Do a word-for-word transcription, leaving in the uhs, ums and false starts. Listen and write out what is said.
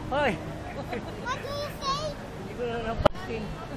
Hoy! What do you say? Hindi ko na napasin.